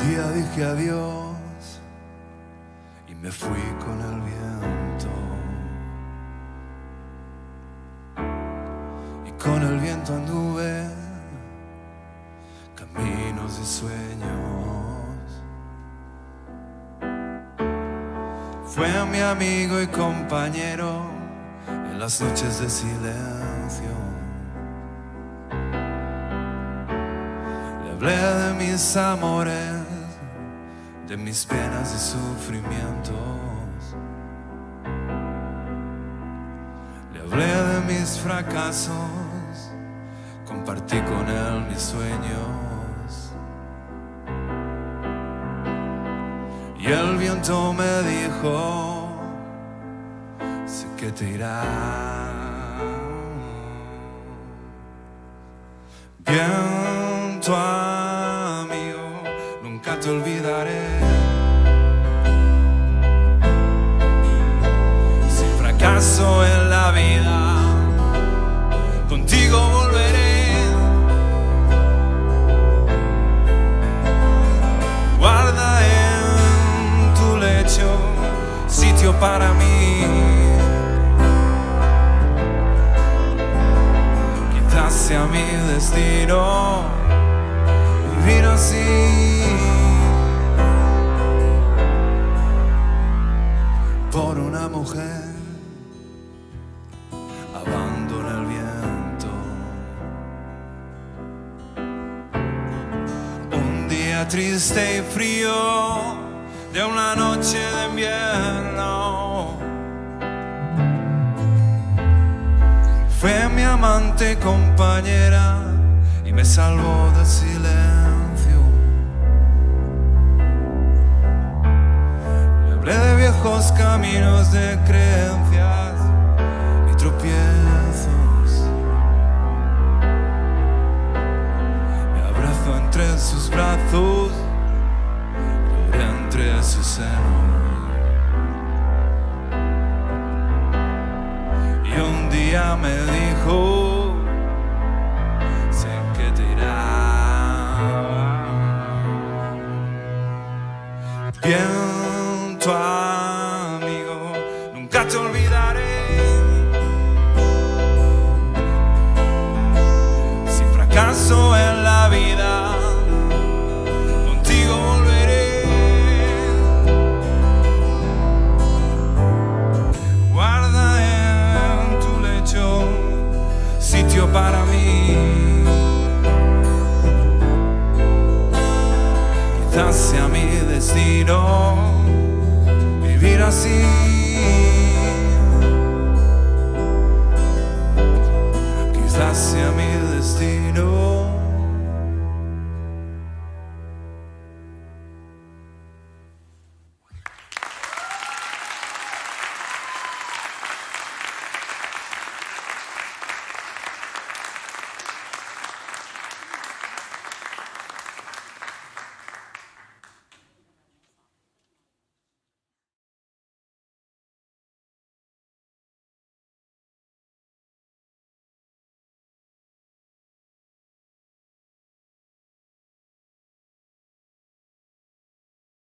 día dije adiós y me fui con el viento. Y con el viento anduve caminos y sueños. Fue mi amigo y compañero en las noches de silencio. Le hablé de mis amores, de mis penas y sufrimientos. Le hablé de mis fracasos, compartí con él mis sueños. Y el viento me dijo: sé que te irás. Viento amigo, nunca te olvidaré. Sin fracaso en la vida, contigo volveré. Guarda en tu lecho sitio para mí. Quizás sea mi destino vivir así. Por una mujer abandona el viento. Un día triste y frío de una noche de invierno. Fue mi amante y compañera y me salvó del silencio. Le hablé de viejos caminos, de creencias y tropiezos. Me abrazo entre sus brazos, lloré entre sus senos. Y un día me dijo: sé que te irás. Viento amigo, nunca te olvidaré. Sin fracaso en la vida, contigo volveré. Guarda en tu lecho sitio para mí. Quizás sea mi destino vivir así. Quizás sea mi destino